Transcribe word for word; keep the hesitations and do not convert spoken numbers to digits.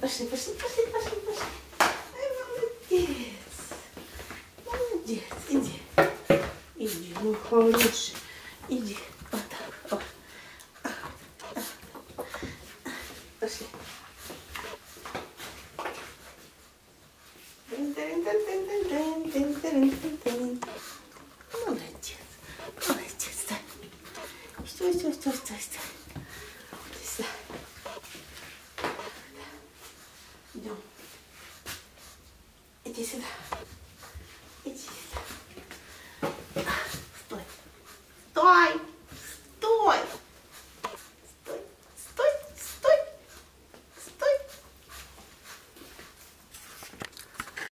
Пошли, пошли, пошли, пошли, пошли. Ай, молодец. Молодец, иди. Иди, ну хороший. Иди. Вот так. Вот. Пошли. Молодец. Молодец. Стой, стой, стой, стой, стой. Сюда. Идем. Иди сюда.